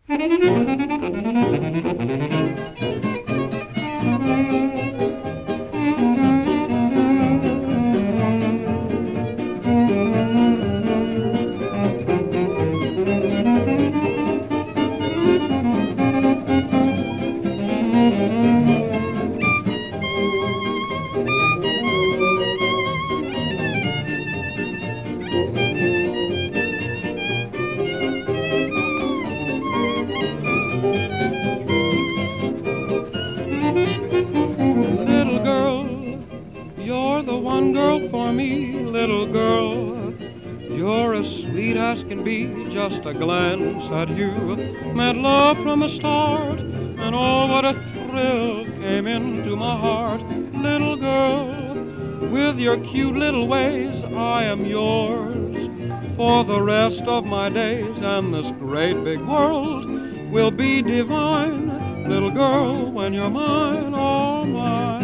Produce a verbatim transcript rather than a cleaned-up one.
Little girl, you're the one girl for me. Little girl, you're as sweet as can be. Just a glance at you meant love from the start, and oh, what a thrill came into my heart. Little girl, with your cute little ways, I am yours for the rest of my days, and this great big world will be divine. Little girl, when you're mine, all mine.